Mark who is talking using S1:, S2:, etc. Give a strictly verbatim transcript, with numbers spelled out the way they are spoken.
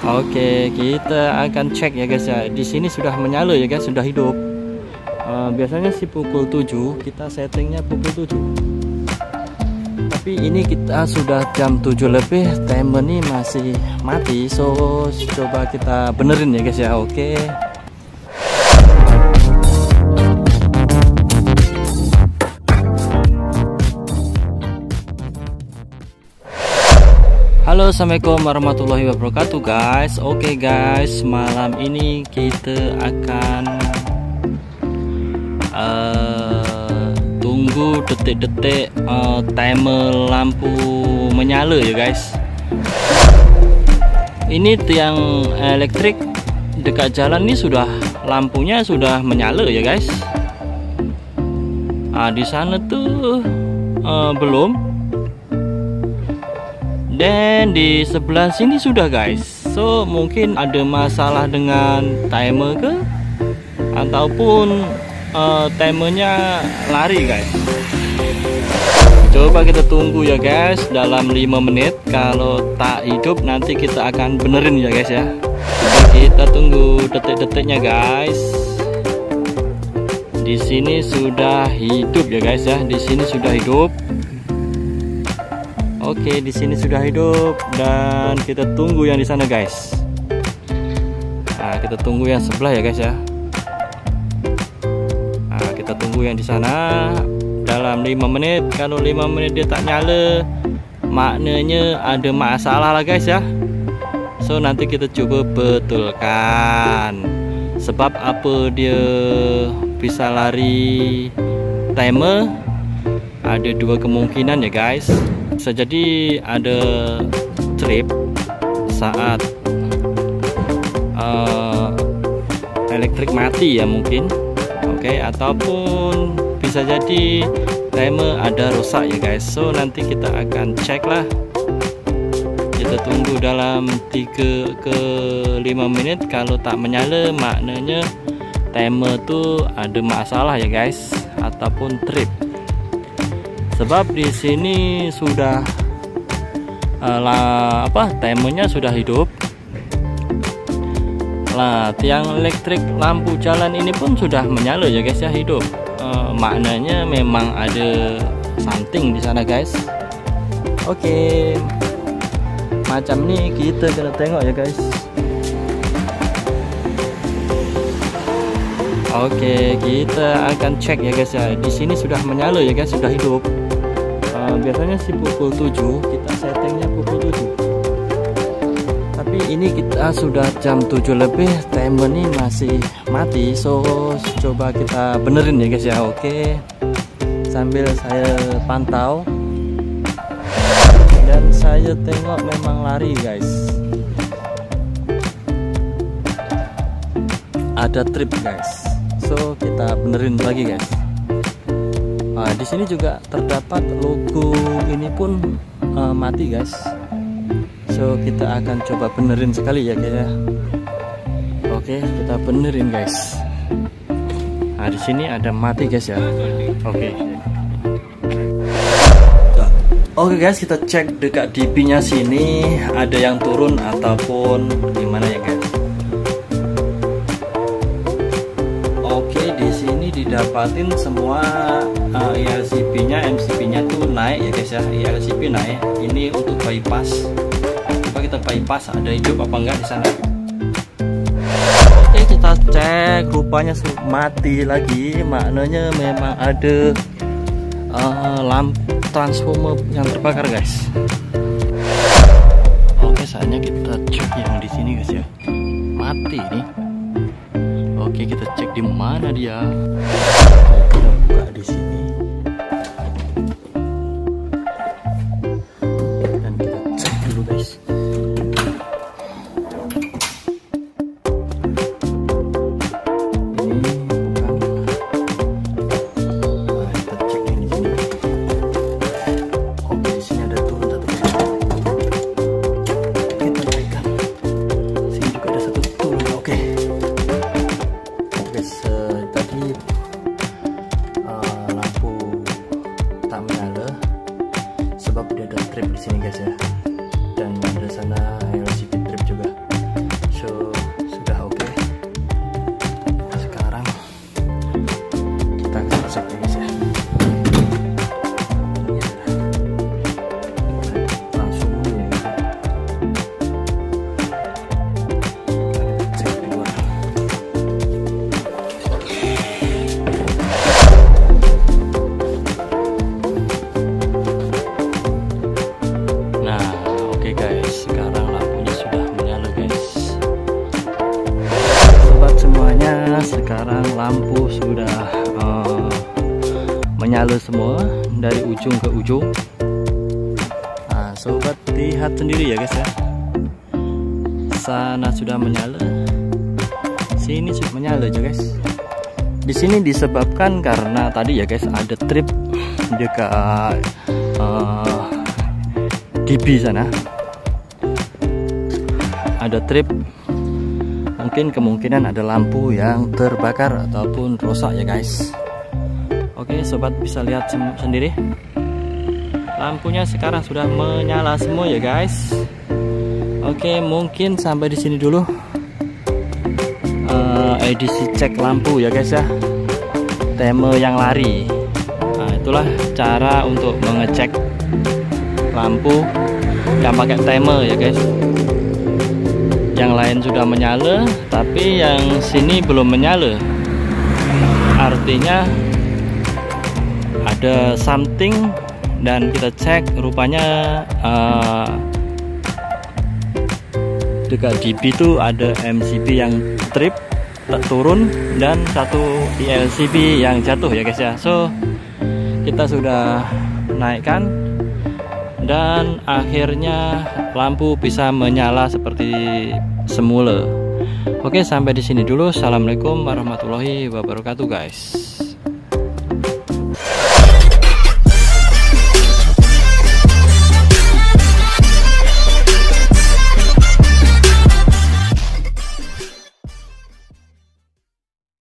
S1: Oke, kita akan cek ya guys ya. Di sini sudah menyala ya guys, sudah hidup. Uh, biasanya sih pukul tujuh, kita settingnya pukul tujuh. Tapi ini kita sudah jam tujuh lebih, timer ini masih mati. So, coba kita benerin ya guys ya. Oke. Halo, assalamualaikum warahmatullahi wabarakatuh guys. Oke guys, malam ini kita akan uh, tunggu detik-detik uh, timer lampu menyala ya guys. Ini tiang elektrik dekat jalan ini sudah lampunya sudah menyala ya guys. Ah, di sana tuh uh, belum. Dan di sebelah sini sudah guys. So mungkin ada masalah dengan timer ke, ataupun uh, timernya lari guys. Coba kita tunggu ya guys, dalam lima menit. Kalau tak hidup nanti kita akan benerin ya guys ya. Oke, kita tunggu detik-detiknya guys. Di sini sudah hidup ya guys ya. Di sini sudah hidup. Oke, di sini sudah hidup dan kita tunggu yang di sana guys. Nah, kita tunggu yang sebelah ya guys ya. Nah, kita tunggu yang di sana dalam lima menit. Kalau lima menit dia tak nyala, maknanya ada masalah lah guys ya. So nanti kita coba betulkan. Sebab apa dia bisa lari timer? Ada dua kemungkinan ya guys. Bisa jadi ada trip saat uh, elektrik mati ya mungkin. Oke, okay, ataupun bisa jadi timer ada rusak ya guys. So nanti kita akan cek lah. Kita tunggu dalam tiga ke lima menit. Kalau tak menyala maknanya timer tuh ada masalah ya guys, ataupun trip. Sebab di sini sudah uh, lah, apa timernya sudah hidup. Lah, tiang elektrik lampu jalan ini pun sudah menyala ya guys ya, hidup. Uh, maknanya memang ada something di sana guys. Oke, macam ini kita kena tengok ya guys. Oke, kita akan cek ya guys ya. Di sini sudah menyala ya guys, sudah hidup. Biasanya sih pukul tujuh, kita settingnya pukul tujuh. Tapi ini kita sudah jam tujuh lebih, timer ini masih mati. So coba kita benerin ya guys ya. Oke, sambil saya pantau dan saya tengok memang lari guys. Ada trip guys. So kita benerin lagi guys. Nah, di sini juga terdapat logo ini pun uh, mati guys. So kita akan coba benerin sekali ya guys ya. Oke, kita benerin guys. Nah, di sini ada mati guys ya. Oke. Oke guys, kita cek dekat D P-nya sini ada yang turun ataupun gimana ya guys. Oke, di sini didapatin semua uh, I R C P-nya, M C P-nya tuh naik ya guys ya. I R C P naik. Ini untuk bypass. Coba kita bypass ada hidup apa enggak di sana. Oke, kita cek, rupanya mati lagi. Maknanya memang ada uh, lampu transformer yang terbakar guys. Oke, saatnya kita cek yang di sini guys ya. Mati nih. Oke, kita cek di mana dia. Kita buka di sini. Dan kita cek dulu guys. Ini bukan. Nah, kita cek yang di sini. Oke, di sini ada turun satu. Kita naikkan. Sini juga ada satu turun. Oke. Guys, uh, tadi lampu sudah uh, menyala semua dari ujung ke ujung. Nah, sobat lihat sendiri ya guys ya, sana sudah menyala, sini sudah menyala ya guys. Di sini disebabkan karena tadi ya guys ada trip dekat uh, D B sana, ada trip. Mungkin kemungkinan ada lampu yang terbakar ataupun rusak ya guys. Oke sobat bisa lihat sendiri, lampunya sekarang sudah menyala semua ya guys. Oke mungkin sampai di sini dulu uh, edisi cek lampu ya guys ya, tema yang lari. Nah itulah cara untuk mengecek lampu yang pakai tema ya guys. Yang lain sudah menyala, tapi yang sini belum menyala. Artinya ada something, dan kita cek rupanya uh, dekat D B itu ada M C B yang trip turun dan satu I L C B yang jatuh ya guys ya. So kita sudah naikkan dan akhirnya lampu bisa menyala seperti semula. Oke sampai di sini dulu. Assalamualaikum warahmatullahi wabarakatuh guys.